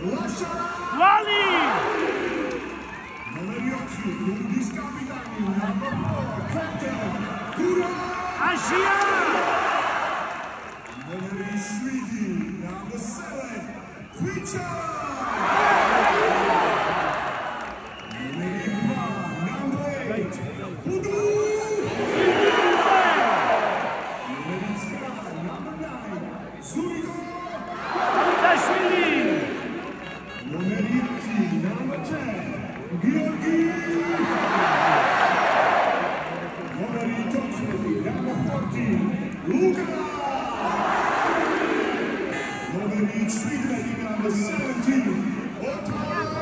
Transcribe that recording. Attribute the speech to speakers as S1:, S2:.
S1: Wally!
S2: Numeri 8, lungi capitani, number 4, captain, Kura!
S1: Asia!
S2: Numeri 3, number 7, Kwicha! Numeri 1, number 8, Pudu! Numeri 10, number 9, Zurigo!
S1: Abdashvili!
S2: Numeri 18, number 10, Georgi! Numeri 12, number 14, Luka! Numeri 3, number 17, Otar!